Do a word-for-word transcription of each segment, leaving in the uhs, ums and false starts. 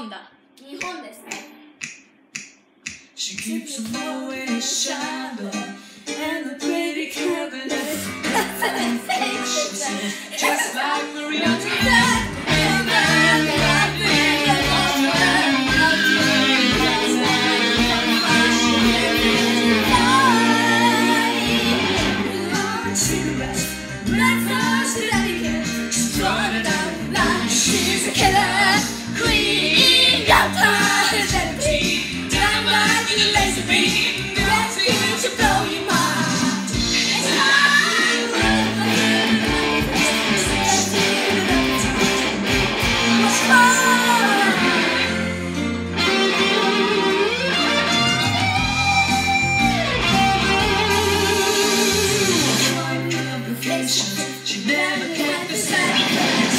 本だ。 日本ですね。 She keeps a flowing in shadow and the pretty cabinet. Just like Maria Antoinette. And then laughing at all she's a killer queen. Got time is empty. Time like a laser beam. That's going to blow your mind. It's time with the hand. What's fun? Finding implications. She never kept the sacrifice.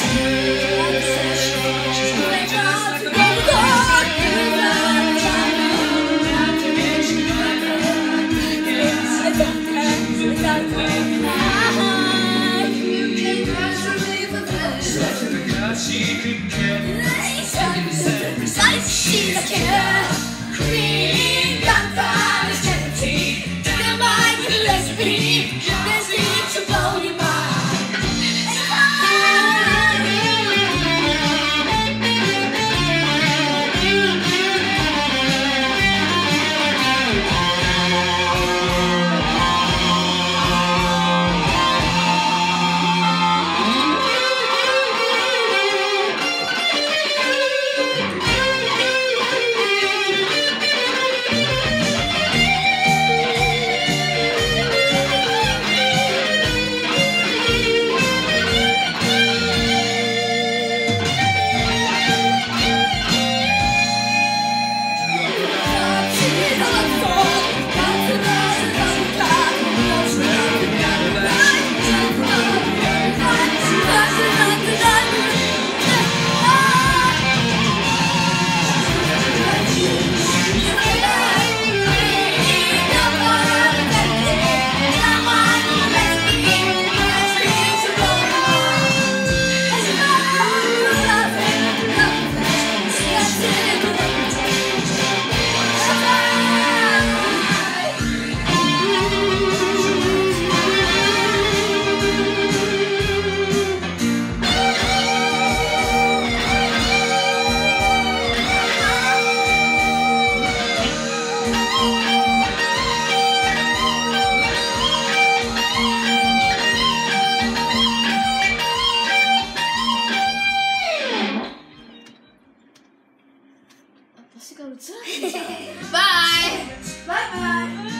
She could care. She's a killer queen. Got father's tendency. Still mind with a laser beam. This needs to blow your mind. Bye! Bye bye.